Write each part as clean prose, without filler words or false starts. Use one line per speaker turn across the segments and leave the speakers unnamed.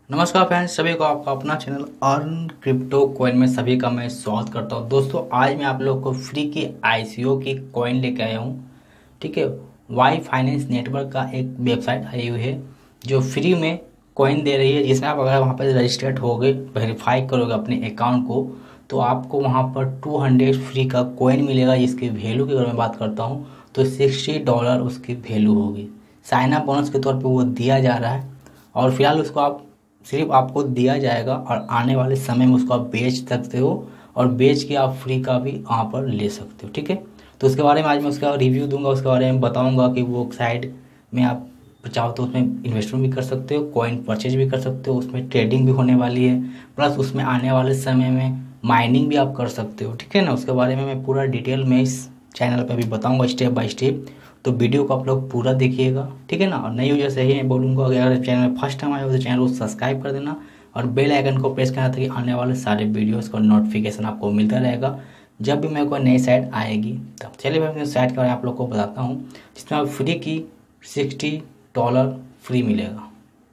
नमस्कार फ्रेंड्स, सभी को आपका अपना चैनल अर्न क्रिप्टो कॉइन में सभी का मैं स्वागत करता हूं। दोस्तों, आज मैं आप लोग को फ्री की आईसीओ की कॉइन लेके आया हूं। ठीक है, वाई फाइनेंस नेटवर्क का एक वेबसाइट आई हुई है जो फ्री में कॉइन दे रही है, जिसमें आप अगर वहां पर रजिस्टर्ड होगे, वेरीफाई करोगे अपने अकाउंट को, तो आपको वहां पर 200 फ्री का कॉइन मिलेगा, जिसकी वैल्यू की अगर मैं बात करता हूँ तो $60 उसकी वैल्यू होगी। साइन अप बोनस के तौर पर वो दिया जा रहा है और फिलहाल उसको आप सिर्फ आपको दिया जाएगा और आने वाले समय में उसको आप बेच सकते हो और बेच के आप फ्री का भी वहाँ पर ले सकते हो। ठीक है, तो उसके बारे में आज मैं उसका रिव्यू दूंगा, उसके बारे में बताऊंगा कि वो साइड में आप चाहो तो उसमें इन्वेस्टमेंट भी कर सकते हो, कॉइन परचेज भी कर सकते हो, उसमें ट्रेडिंग भी होने वाली है, प्लस उसमें आने वाले समय में माइनिंग भी आप कर सकते हो। ठीक है ना, उसके बारे में मैं पूरा डिटेल में इस चैनल पर भी बताऊँगा स्टेप बाय स्टेप। तो वीडियो को आप लोग पूरा देखिएगा, ठीक है ना। और नई यूजर से ही मैं बोलूँगा, अगर चैनल में फर्स्ट टाइम आए हो तो चैनल को सब्सक्राइब कर देना और बेल आइकन को प्रेस करना, ताकि आने वाले सारे वीडियोस का नोटिफिकेशन आपको मिलता रहेगा जब भी मेरे को नई साइट आएगी। तब चलिए मैं अपनी साइट के बारे में आप लोग को बताता हूँ, जिसमें आप फ्री की $60 फ्री मिलेगा।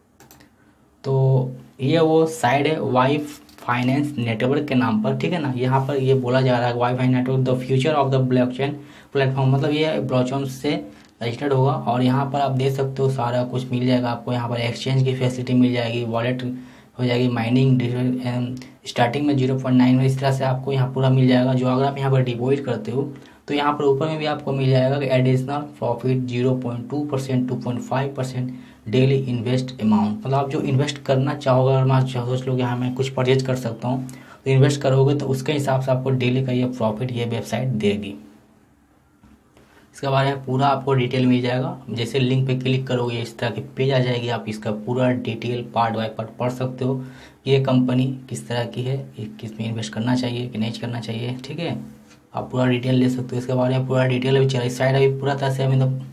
तो ये वो साइट है वाई फाइनेंस नेटवर्क के नाम पर। ठीक है ना, यहाँ पर ये बोला जा रहा है Y finance network the future of the blockchain platform, मतलब ये ब्लॉकचेन से रजिस्टर्ड होगा। और यहाँ पर आप देख सकते हो सारा कुछ मिल जाएगा आपको। यहाँ पर एक्सचेंज की फैसिलिटी मिल जाएगी, वॉलेट हो जाएगी, माइनिंग स्टार्टिंग में 0.9 इस तरह से आपको यहाँ पूरा मिल जाएगा। जो अगर आप यहाँ पर डिपॉजिट करते हो तो यहाँ पर ऊपर में भी आपको मिल जाएगा कि additional profit 0.2%, 2.5% daily invest amount, मतलब आप जो इन्वेस्ट करना चाहोगे, अगर मैं सोच लो कि हाँ मैं कुछ परचेज कर सकता हूँ, तो इन्वेस्ट करोगे तो उसके हिसाब से आपको डेली का ये प्रॉफिट ये वेबसाइट देगी। इसके बारे में पूरा आपको डिटेल मिल जाएगा। जैसे लिंक पे क्लिक करोगे इस तरह की पेज आ जाएगी, आप इसका पूरा डिटेल पार्ट बाय पार्ट पढ़ सकते हो। ये कंपनी किस तरह की है, किस में इन्वेस्ट करना चाहिए कि नहीं करना चाहिए, ठीक है, आप पूरा डिटेल ले सकते हो। इसके बारे में पूरा डिटेल अभी चला, इस साइड अभी पूरा तरह से मतलब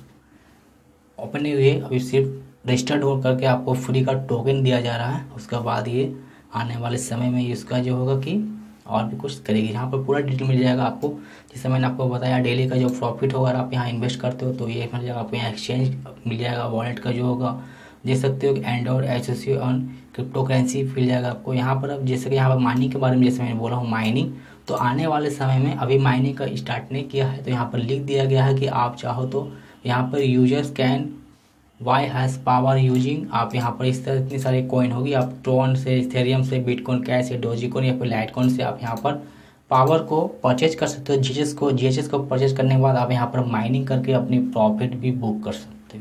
ओपन नहीं हुई है, अभी सिर्फ रजिस्टर्ड हो करके आपको फ्री का टोकन दिया जा रहा है। उसके बाद ये आने वाले समय में इसका जो होगा कि और भी कुछ करेगी। यहाँ पर पूरा डिटेल मिल जाएगा आपको, जैसे मैंने आपको बताया डेली का जो प्रॉफिट होगा, आप यहाँ इन्वेस्ट करते हो तो ये मिल जाएगा आपको। यहाँ एक्सचेंज मिल जाएगा, वॉलेट का जो होगा देख सकते हो, एंडोर एसोसिएट ऑन क्रिप्टो करेंसी मिल जाएगा आपको। यहाँ पर अब जैसे कि यहाँ पर माइनिंग के बारे में जैसे मैंने बोला हूँ, माइनिंग तो आने वाले समय में अभी माइनिंग का स्टार्ट नहीं किया है, तो यहाँ पर लिख दिया गया है कि आप चाहो तो यहाँ पर users can Y has power using, आप यहाँ पर इस तरह इतनी सारी कॉइन होगी, आप ट्रोन से, इथेरियम से, बिटकॉइन कैश से, डोजीकॉइन या फिर लाइटकॉइन से आप यहाँ पर पावर को परचेज कर सकते हो। जीएचएस को परचेज करने के बाद आप यहाँ पर माइनिंग करके अपनी प्रॉफिट भी बुक कर सकते हो।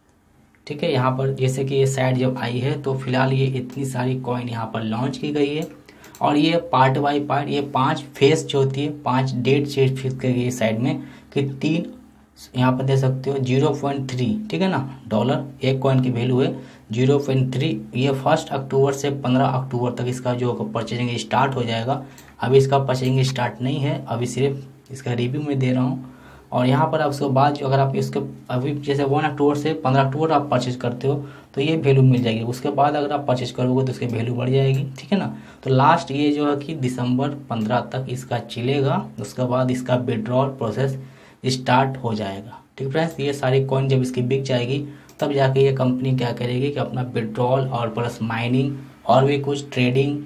ठीक है, यहाँ पर जैसे कि ये साइट जब आई है तो फिलहाल ये इतनी सारी कॉइन यहाँ पर लॉन्च की गई है और ये पार्ट बाई पार्ट ये 5 फेज जो होती है, 5 डेट सेट फिक्स की गई है साइड में कि 3 यहाँ पर दे सकते हो 0.3, ठीक है ना, डॉलर एक कॉइन की वैल्यू है 0.3। ये 1 अक्टूबर से 15 अक्टूबर तक इसका जो परचेजिंग स्टार्ट हो जाएगा। अभी इसका परचेजिंग स्टार्ट नहीं है, अभी सिर्फ इसका रिव्यू में दे रहा हूँ। और यहाँ पर आप उसके बाद जो अगर आप इसके अभी जैसे 1 अक्टूबर से 15 अक्टूबर आप परचेज करते हो तो ये वैल्यू मिल जाएगी। उसके बाद अगर आप परचेज करोगे तो उसकी वैल्यू बढ़ जाएगी, ठीक है ना। तो लास्ट ये जो है कि दिसंबर 15 तक इसका चलेगा, उसके बाद इसका विड्रॉल प्रोसेस स्टार्ट हो जाएगा। ठीक फ्रेंड्स, ये सारी कॉइन जब इसकी बिक जाएगी तब जाके ये कंपनी क्या करेगी कि अपना विड्रॉल और प्लस माइनिंग और भी कुछ ट्रेडिंग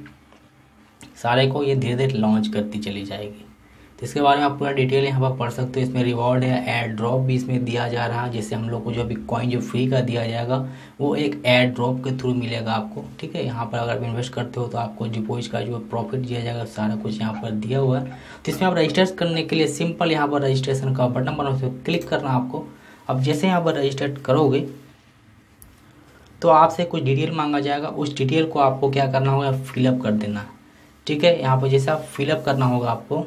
सारे को ये धीरे धीरे लॉन्च करती चली जाएगी। तो इसके बारे में आप पूरा डिटेल यहाँ पर पढ़ सकते हो। इसमें रिवॉर्ड है, एयर ड्रॉप भी इसमें दिया जा रहा है। जैसे हम लोग को जो अभी कॉइन जो फ्री का दिया जाएगा वो एक एयर ड्रॉप के थ्रू मिलेगा आपको। ठीक है, यहाँ पर अगर आप इन्वेस्ट करते हो तो आपको डिपॉजिट का जो प्रॉफिट दिया जाएगा सारा कुछ यहाँ पर दिया हुआ है। तो इसमें आप रजिस्टर करने के लिए सिंपल यहाँ पर रजिस्ट्रेशन का बटन बना, उस पर क्लिक करना आपको। अब जैसे यहाँ पर रजिस्टर करोगे तो आपसे कुछ डिटेल मांगा जाएगा, उस डिटेल को आपको क्या करना होगा, फिलअप कर देना है। ठीक है, यहाँ पर जैसे आप फिलअप करना होगा आपको,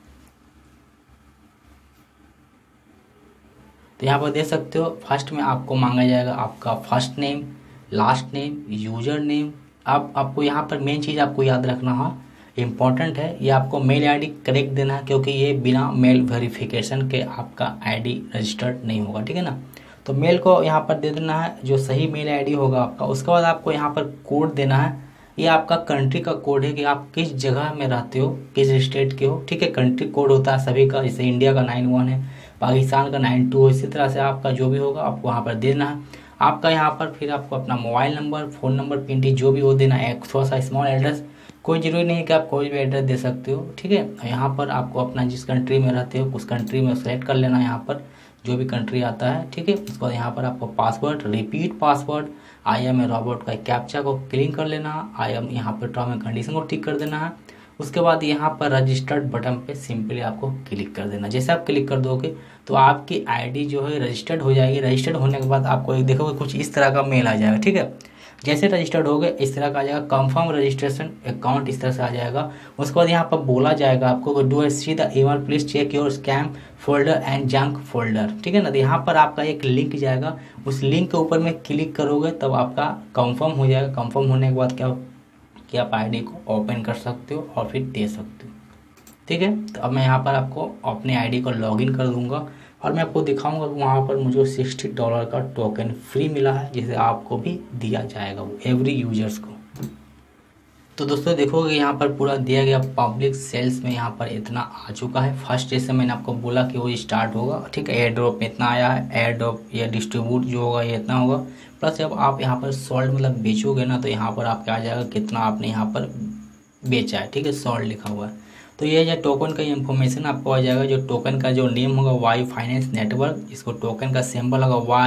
तो यहाँ पर देख सकते हो फर्स्ट में आपको मांगा जाएगा आपका first name, last name, user name. अब आपको यहाँ पर मेन चीज़ आपको याद रखना है, इम्पॉर्टेंट है, ये आपको मेल आईडी करेक्ट देना है, क्योंकि ये बिना मेल वेरिफिकेशन के आपका आईडी रजिस्टर्ड नहीं होगा। ठीक है ना, तो मेल को यहाँ पर दे देना है जो सही मेल आईडी होगा आपका। उसके बाद आपको यहाँ पर कोड देना है, ये आपका कंट्री का कोड है कि आप किस जगह में रहते हो, किस स्टेट के हो। ठीक है, कंट्री कोड होता है सभी का, जैसे इंडिया का 91 है, पाकिस्तान का 92, इसी तरह से आपका जो भी होगा आपको वहाँ पर देना है। आपका यहाँ पर फिर आपको अपना mobile number, phone number, pin जो भी हो देना है, थोड़ा सा स्मॉल एड्रेस, कोई ज़रूरी नहीं है कि आप कोई भी एड्रेस दे सकते हो, ठीक है। यहाँ पर आपको अपना जिस कंट्री में रहते हो उस कंट्री में सेलेक्ट कर लेना, यहाँ पर जो भी कंट्री आता है, ठीक है। उसके बाद यहाँ पर आपको password, repeat password, I am a robot का कैप्चा को क्लिक कर लेना, आई एम यहाँ पर टर्म एंड कंडीशन को टिक कर देना है। उसके बाद यहाँ पर रजिस्टर्ड बटन पे सिंपली आपको क्लिक कर देना। जैसे आप क्लिक कर दोगे तो आपकी आईडी जो है रजिस्टर्ड हो जाएगी। रजिस्टर्ड होने के बाद आपको एक देखोगे कुछ इस तरह का मेल आ जाएगा, ठीक है। जैसे रजिस्टर्ड हो गए इस तरह का आ जाएगा, कंफर्म रजिस्ट्रेशन अकाउंट, इस तरह से आ जाएगा। उसके बाद यहाँ पर बोला जाएगा आपको do see the email, please check your scam folder and junk folder, ठीक है ना। तो यहाँ पर आपका एक लिंक जाएगा, उस लिंक के ऊपर में क्लिक करोगे तब आपका कंफर्म हो जाएगा। कंफर्म होने के बाद क्या कि आप आईडी को ओपन कर सकते हो और फिर दे सकते हो, ठीक है। तो अब मैं यहाँ पर आपको अपने आईडी को लॉगिन कर दूंगा और मैं आपको दिखाऊंगा कि वहाँ पर मुझे $60 का टोकन फ्री मिला है, जिसे आपको भी दिया जाएगा वो एवरी यूजर्स को। तो दोस्तों देखोगे यहाँ पर पूरा दिया गया पब्लिक सेल्स में यहाँ पर इतना आ चुका है। फर्स्ट जैसे मैंने आपको बोला कि वो स्टार्ट होगा, ठीक है। एयर ड्रॉप में इतना आया है, एयर ड्रॉप या डिस्ट्रीब्यूट जो होगा ये इतना होगा, प्लस जब आप यहाँ पर सोल्ड मतलब बेचोगे ना तो यहाँ पर आपका आ जाएगा कितना आपने यहाँ पर बेचा है, ठीक है, सोल्ड लिखा हुआ है। तो ये जो टोकन का इन्फॉर्मेशन आपको आ जाएगा। जो टोकन का जो नेम होगा वाई फाइनेंस नेटवर्क, इसको टोकन का सिंबल होगा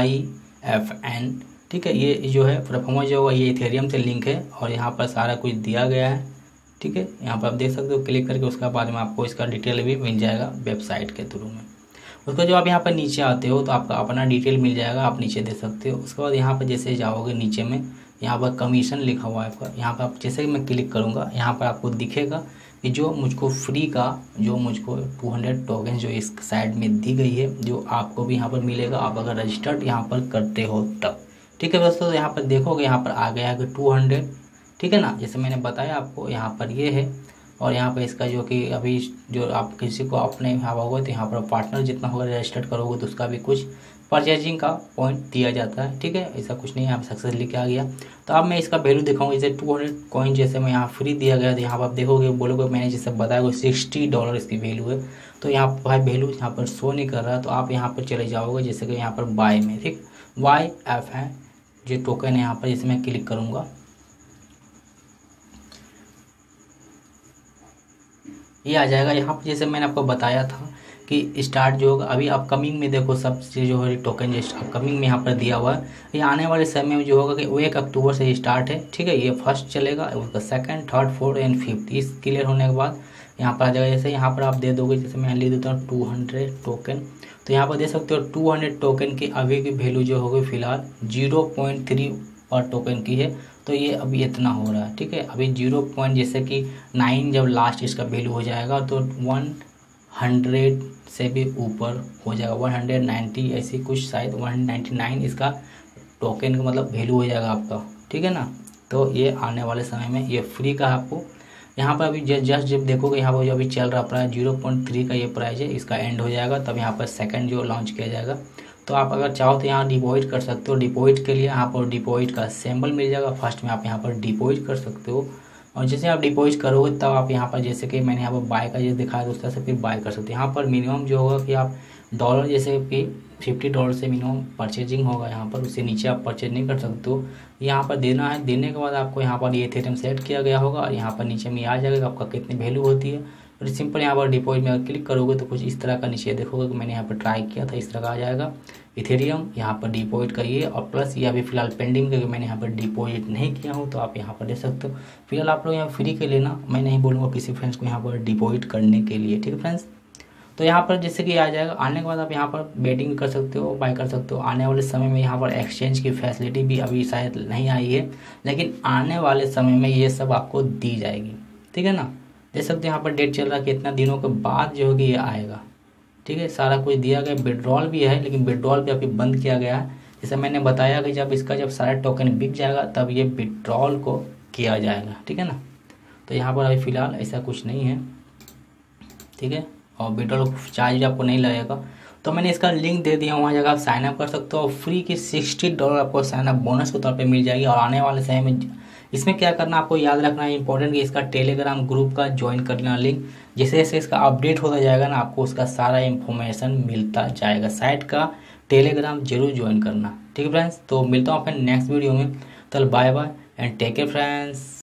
YFN, ठीक है। ये जो है परफॉर्मेंस जो होगा ये इथेरियम से लिंक है और यहाँ पर सारा कुछ दिया गया है, ठीक है। यहाँ पर आप देख सकते हो क्लिक करके, उसके बाद में आपको इसका डिटेल भी मिल जाएगा वेबसाइट के थ्रू में। उसका जो आप यहाँ पर नीचे आते हो तो आपका अपना डिटेल मिल जाएगा, आप नीचे दे सकते हो। उसके बाद यहाँ पर जैसे जाओगे नीचे में यहाँ पर कमीशन लिखा हुआ है आपका, यहाँ पर आप जैसे कि मैं क्लिक करूँगा यहाँ पर आपको दिखेगा कि जो मुझको फ्री का जो मुझको 200 टोकन जो इस साइड में दी गई है, जो आपको भी यहाँ पर मिलेगा आप अगर रजिस्टर्ड यहाँ पर करते हो तब, ठीक है दोस्तों। यहाँ पर देखोगे यहाँ पर आ गया है 200, ठीक है ना, जैसे मैंने बताया आपको यहाँ पर ये है। और यहाँ पर इसका जो कि अभी जो आप किसी को अपने यहाँ होगा तो यहाँ पर पार्टनर जितना होगा रजिस्टर्ड करोगे तो उसका भी कुछ परचेजिंग का पॉइंट दिया जाता है, ठीक है। ऐसा कुछ नहीं है, आप सक्सेस लेके आ गया। तो अब मैं इसका वैल्यू दिखाऊंगा। जैसे 200 कॉइन जैसे मैं यहाँ फ्री दिया गया तो यहाँ पर आप देखोगे बोलोगे मैंने जैसे बताया वो $60 इसकी वैल्यू है। तो यहाँ पर भाई वैल्यू यहाँ पर शो नहीं कर रहा, तो आप यहाँ पर चले जाओगे जैसे कि यहाँ पर बाय में, ठीक, YF है जो टोकन है यहाँ पर, जैसे मैं क्लिक करूँगा ये आ जाएगा। यहाँ पर जैसे मैंने आपको बताया था कि स्टार्ट जो होगा अभी अपकमिंग में, देखो सब चीज़ जो है टोकन जो अपकमिंग में यहाँ पर दिया हुआ है। ये आने वाले समय में जो होगा कि वो 1 अक्टूबर से स्टार्ट है, ठीक है। ये फर्स्ट चलेगा, उसका second, third, fourth and fifth. इस क्लियर होने के बाद यहाँ पर आ जाएगा। जैसे यहाँ पर आप दे दोगे, जैसे मैं लिख देता हूँ 200 टोकन, तो यहाँ पर दे सकते हो 200 टोकन की अभी की वैल्यू जो होगी फिलहाल 0.3 पर टोकन की है। तो ये अभी इतना हो रहा है, ठीक है। अभी 0. जैसे कि 9 जब लास्ट इसका वैल्यू हो जाएगा तो 100 से भी ऊपर हो जाएगा, 190 ऐसी कुछ, शायद 199 इसका टोकन का मतलब वैल्यू हो जाएगा आपका, ठीक है ना। तो ये आने वाले समय में ये फ्री का आपको यहाँ पर अभी जस्ट जब देखोगे यहाँ पर जो अभी चल रहा प्राइस 0.3 का ये प्राइस है, इसका एंड हो जाएगा तब यहाँ पर सेकंड जो लॉन्च किया जाएगा। तो आप अगर चाहो तो यहाँ डिपॉजिट कर सकते हो। डिपॉजिट के लिए यहाँ पर डिपॉजिट का सिंबल मिल जाएगा, फर्स्ट में आप यहाँ पर डिपॉजिट कर सकते हो। और जैसे आप डिपॉजिट करोगे तब आप यहाँ पर जैसे कि मैंने यहाँ पर बाय का जैसे दिखाया तो उस तरह से फिर बाय कर सकते हो। यहाँ पर मिनिमम जो होगा कि आप डॉलर जैसे कि $50 से मिनिमम परचेजिंग होगा यहाँ पर, उससे नीचे आप परचेज नहीं कर सकते हो। यहाँ पर देना है, देने के बाद आपको यहाँ पर ये इथेरियम सेट किया गया होगा और यहाँ पर नीचे में आ जाएगा आपका कितनी वैल्यू होती है। और सिंपल यहाँ पर डिपॉजिट में अगर क्लिक करोगे तो कुछ इस तरह का नीचे देखोगे कि मैंने यहाँ पर ट्राई किया था, इस तरह का आ जाएगा इथेरियम। यहाँ पर डिपॉजिट करिए और प्लस ये अभी फिलहाल पेंडिंग क्योंकि मैंने यहाँ पर डिपॉजिट नहीं किया हूँ, तो आप यहाँ पर ले सकते हो। फिलहाल आप लोग यहाँ फ्री के लेना, मैं नहीं बोलूँगा किसी फ्रेंड्स को यहाँ पर डिपॉजिट करने के लिए, ठीक है फ्रेंड्स। तो यहाँ पर जैसे कि आ जाएगा, आने के बाद आप यहाँ पर बेटिंग कर सकते हो, बाय कर सकते हो। आने वाले समय में यहाँ पर एक्सचेंज की फैसिलिटी भी अभी शायद नहीं आई है, लेकिन आने वाले समय में ये सब आपको दी जाएगी, ठीक है ना। देख सकते हो यहाँ पर डेट चल रहा है कि इतना दिनों के बाद जो होगी ये आएगा, ठीक है। सारा कुछ दिया गया, विड्रॉल भी है लेकिन विड्रॉल भी अभी बंद किया गया है। जैसे मैंने बताया कि जब सारा टोकन बिक जाएगा तब ये विड्रॉल को किया जाएगा, ठीक है ना। तो यहाँ पर अभी फ़िलहाल ऐसा कुछ नहीं है, ठीक है। और विड्रॉल चार्ज भी आपको नहीं लगेगा। तो मैंने इसका लिंक दे दिया, वहाँ जाकर आप साइनअप कर सकते हो और फ्री की $60 आपको साइनअप बोनस के तौर पे मिल जाएगी। और आने वाले समय में इसमें क्या करना आपको याद रखना है इंपॉर्टेंट कि इसका टेलीग्राम ग्रुप का ज्वाइन कर लेना लिंक। जैसे जैसे इसका अपडेट होता जाएगा ना आपको उसका सारा इन्फॉर्मेशन मिलता जाएगा। साइट का टेलीग्राम जरूर ज्वाइन करना। ठीक है फ्रेंड्स, तो मिलता हूँ अपने नेक्स्ट वीडियो में। चल bye bye and take care friends.